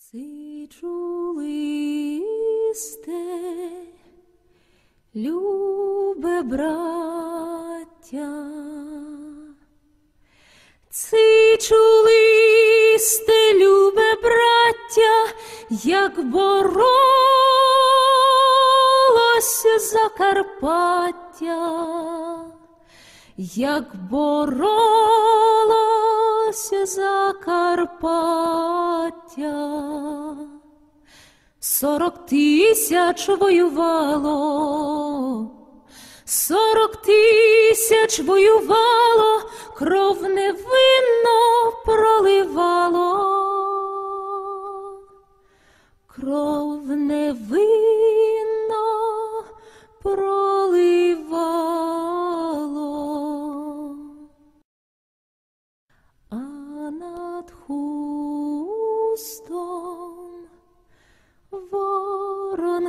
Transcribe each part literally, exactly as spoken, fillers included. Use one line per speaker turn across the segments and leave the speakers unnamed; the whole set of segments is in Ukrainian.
Ци чули сте, любе браття, ци чули сте, любе браття, як боролося Закарпаття, як боролося Закарпаття. Сорок тисяч воювало, сорок тисяч воювало, кров невинно проливало, кров невинно проливало. А над хустом ворон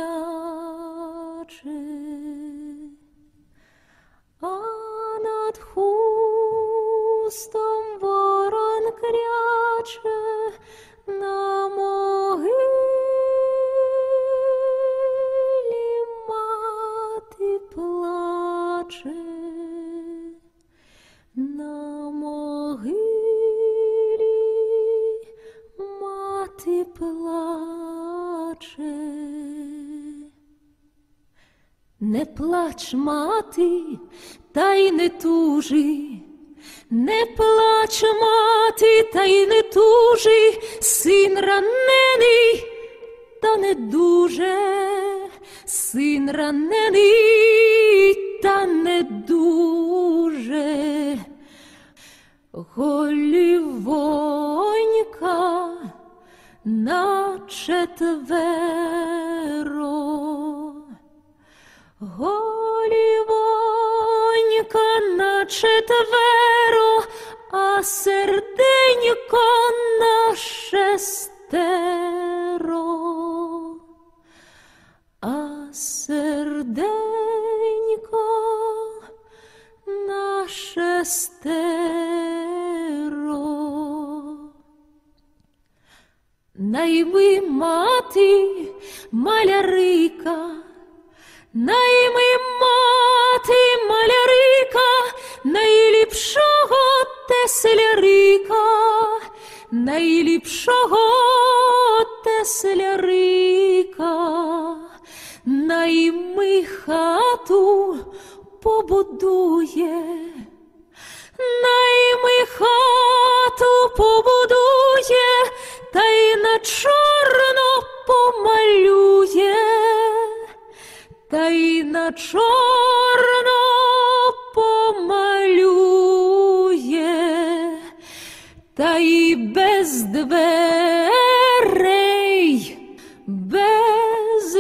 кряче, а над хустом ворон кряче, на могилі мати плаче, на могилі мати плаче. Не плач, мати, та й не тужи, не плач, мати, та й не тужи, син ранений, та не дуже, син ранений, та не дуже. Голівонька на четверо, голівонька на четверо, а серденько на шестеро, а серденько на шестеро. Найми, мати, малярика, найми, мати, малярика, найліпшого теслярика, найліпшого теслярика. Найми, хату побудує, найми, хату побудує, та й на чорно помалює, та й на чорно помалює, та й без дверей, без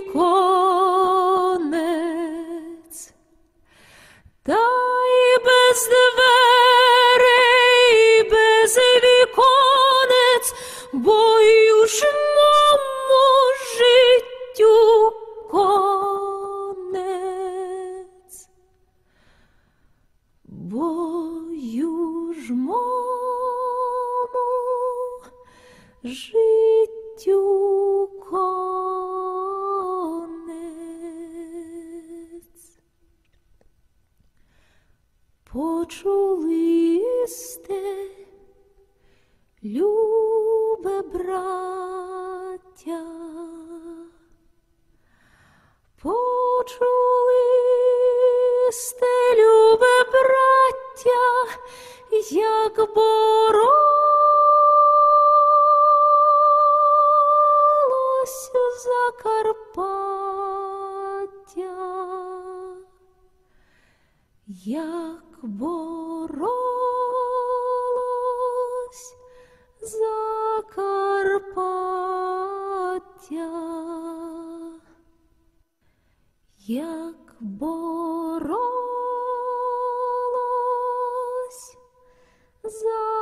віконець, та й без дверей, без віконець, бо южному життю конець, бо южному життю конець. Почули сте, любе браття, почули сте, любе браття, як боролося Закарпаття, як боролось Закарпаття, як боролось Закарпаття.